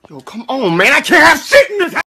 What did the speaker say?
Yo, come on, man. I can't have shit in this house.